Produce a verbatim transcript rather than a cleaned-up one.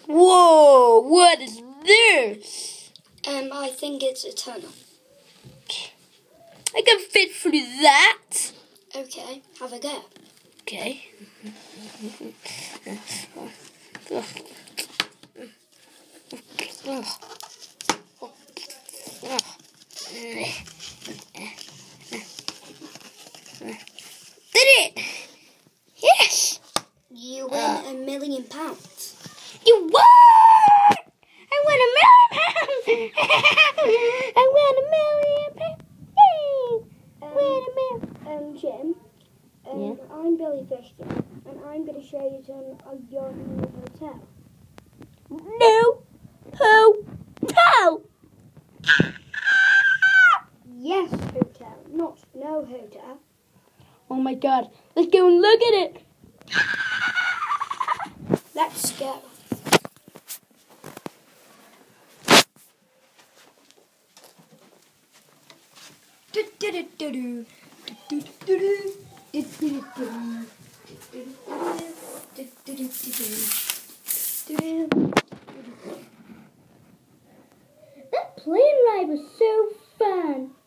Whoa, what is this? Um, I think it's a tunnel. I can fit through that. Okay, have a go. Okay. Did it? Yes. You win Uh, a million pounds. You what? I win a million pounds. I win a million pounds. Um, Win a million. um, Jim, um, Yeah? I'm Billy Fishton, and I'm going to show you to uh, your new hotel. No. Ho. Ho. Yes, hotel, not no hotel. Oh my God. Let's go and look at it. Let's go. That plane ride was so fun.